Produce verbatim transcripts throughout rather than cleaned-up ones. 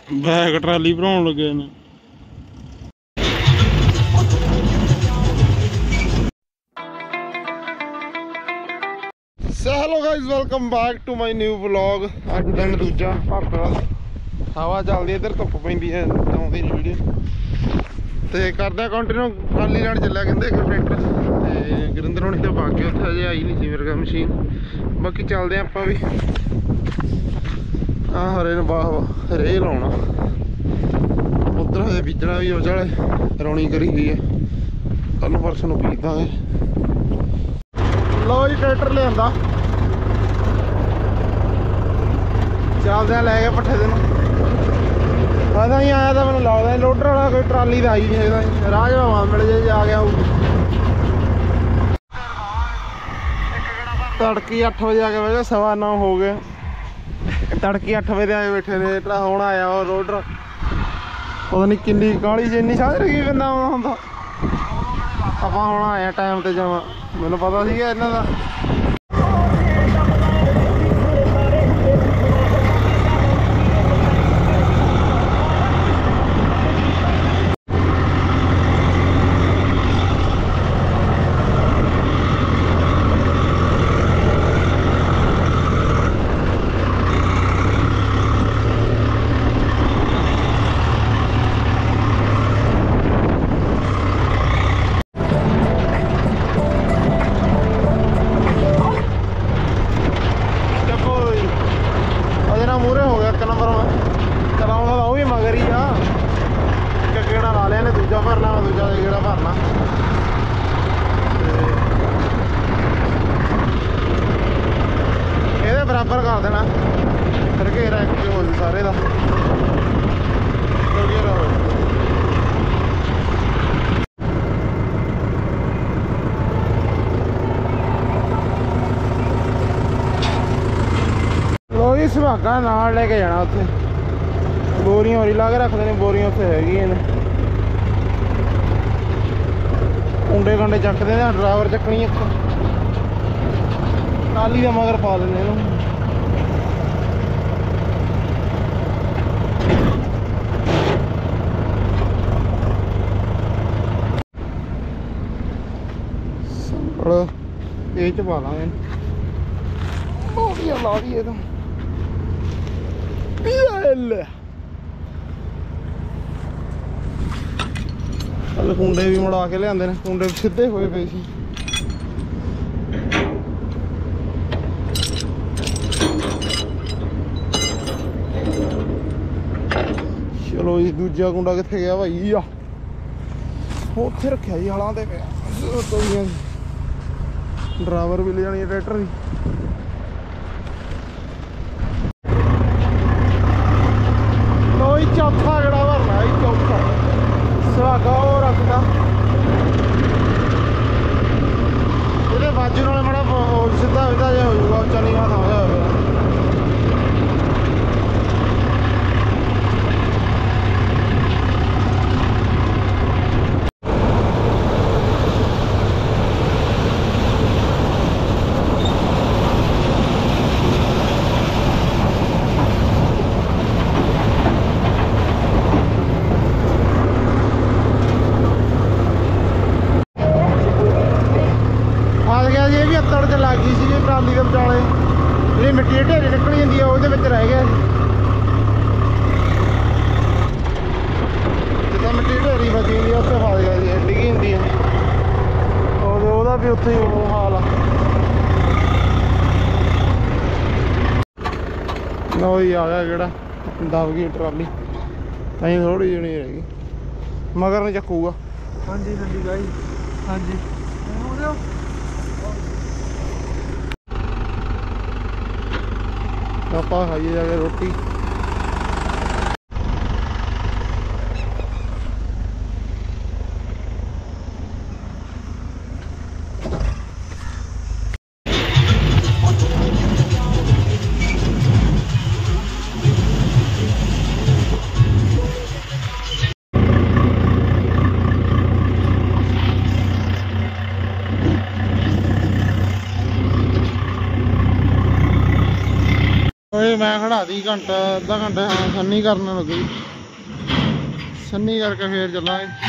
Bag trolley भराउण लगे ने। Hello guys, welcome back to my new vlog. अज दिन दूजा भापड़ा हवा चलती इधर, धुप पैंदी है, आउंदी नहीं वीडियो ते करदे कंटिन्यू। खाली लैण चलिया कहंदे एक ट्रैक्टर ते गुरिंदर होनी तो बाकी उत्थे अजे आई नहीं सी मेरे कोल मशीन। बाकी चलदे आपां भी आ हरे ने बाह रे लाउणा, उधर हजे बीजना भी उस वाले रौनी करी हुई है, कल परसों नूं बीज दांगे। लो जी ट्रैक्टर लिआंदा, चलदे लै गए पट्ठे दिन। पता ही आया तो मैं लगता है लोडर वाला कोई ट्राली तो आई नहीं है, राह जवा मिल जाए आ गया। तड़की अठ बजे आके बैठे, सवा नौ हो गए। तड़की अठ बजे आए बैठे ने, हूँ आया वो लोडर, पता नहीं किन्नी काली जी इन्नी साझ रही बंदा आना होंदा। आप हूँ आए टाइम तो जमा, मैनू पता सी इन्हों का। मूरे हो गया एक नंबर में, चलाऊंगा तो भी मगर ही आ। एक गेड़ा ला लिया ने, दूजा भरना मैं दूजा गेड़ा भरना। ये बराबर कर देना, फिर घेरा एक हो जाए सारे का, तो घेरा हो। सुहागा नाल लेके जाना, उत्थे बोरियां होरी ला के रखते हैं, बोरियां उत्थे हैगियां ने। कुंडे कंडे चकते हैं, ड्राइवर चकनी एक नाली का मगर पा देने इन्हूं। ये च पा लांगे, बोरियां ला दिए तो कल कुंडे भी मुड़ा के लिया, कुंडे सीधे हुए पे सी। चलो जी, दूजा कुंडा कित्थे गया भाई? आ उत्थे रखिया जी हलां ते पे। ड्राइवर भी ले जानी है ट्रैक्टर की। चौथा गड़ा भरना है, चौथा सुहागा वो रखता ये बाजू नाल माड़ा सीधा विधा जो हो जाऊगा, उच्चा नीवां थां जा होगा। तड़ च लग गई सी ट्राली के विचाले, जी मिट्टी ढेरी निकली जाती है वो रह गया जितना मिट्टी ढेरी बची हुई उत्थे फस गया जी, डिगी होंगी है वह भी उत्थे ही हाल आ। लो जी आ गया गेड़ा, दब गई ट्राली, अं थोड़ी जी नहीं रहेगी, मगर नहीं चकूगा। हाँ जी हाँ जी गाई, हाँ जी आप खाइए जाके रोटी। मैं खड़ा दी घंटा अद्धा घंटा हाँ संनी करने लगी संनी करके फिर चलांगे।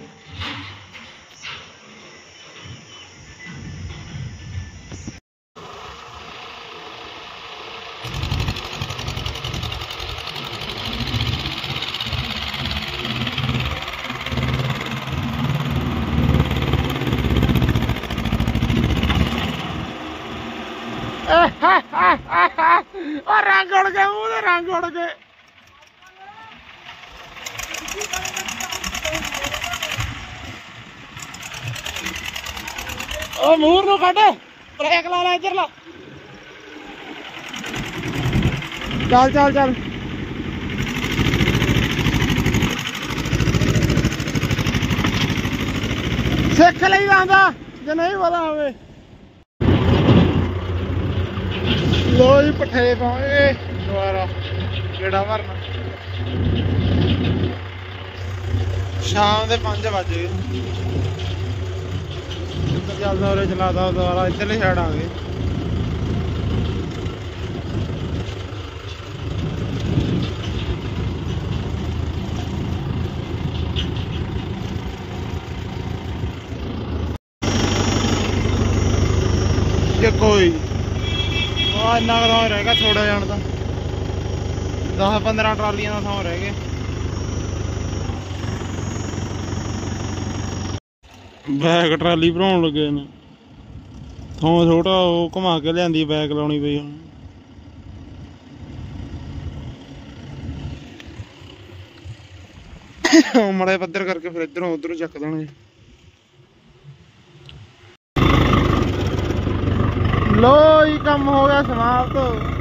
और रंग उड़ गए मुंह दे रंग उड़ गए ओ मूर नु कट ब्रेक ला ला इधर ला चल चल चल सिख ਲਈ ਆਂਦਾ ਜੇ ਨਹੀਂ ਪਤਾ ਹੋਵੇ। लो जी पट्ठे पाए दोबारा गेड़ा भरना शाम के पांच बज गए चलता उरे चलाता दोबारा इधरली साइड आ गए। ये कोई इन्ना का थोड़ा रहेगा थोड़ा जान का दस पंद्रह ट्रालियां का थोड़ा रह गए। बैग ट्राली भराउन लगे ने थों छोटा वो घुमा के लियांदी बैग लाउनी पई हुण मड़े पत्थर करके फिर इधरों उधरों चक देंगे। लो ही कम हो गया समाप्त।